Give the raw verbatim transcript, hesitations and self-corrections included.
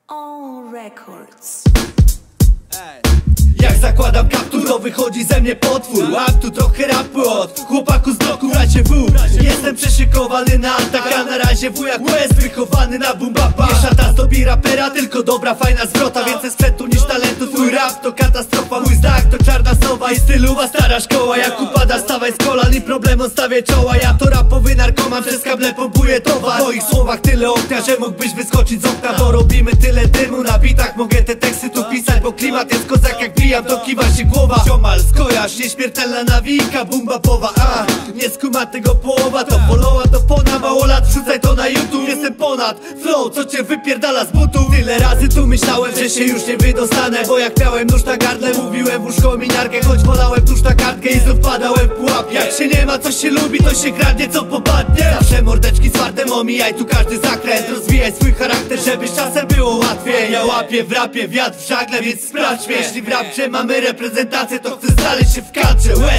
On Records. Jak zakładam kaptur, to wychodzi ze mnie potwór. Łap tu trochę rapu od chłopaku z bloku razie W. Jestem przeszykowany na atak, a na razie W jak łez, wychowany na boom bapa. Nie szata zdobi rapera, tylko dobra fajna zwrota. Więcej sprzętu niż talentu, twój rap to katastrofa. Mój znak to czarna sowa i stylowa stara szkoła. Jak upada, stawaj z kolan i problemom stawię czoła. Ja to rapowy narkoman, przez kable pompuję towar. W moich słowach tyle ognia, że mógłbyś wyskoczyć z okna. Bo robimy tyle dymu na bitach, mogę te teksty tu pisać, bo klimat jest kozak. Jak bijam, to kiwa się głowa. Ziomal, skojarz, nieśmiertelna nawika, bumba powa, a nie skuma tego połowa. To poloła, to pona, mało lat, wrzucaj to na YouTube. Jestem ponad flow, co cię wypierdala z butu. Tyle razy tu myślałem, że się już nie wydostanę, bo jak miałem nóż na gardle, mówiłem w łóżko miniarkę. Choć wolałem tuż na kartkę i znów padałem w pułapkę. Jak się nie ma, co się lubi, to się kradnie, co popadnie. Zawsze mordeczki zwarte, omijaj tu każdy zakręt. Rozwijaj swój charakter, żeby z czasem było łatwiej. Ja łapię w rapie wiatr w żagle, więc sprawdź mnie. Jeśli w rapcie mamy reprezentację, to chcę znaleźć się w kadrze.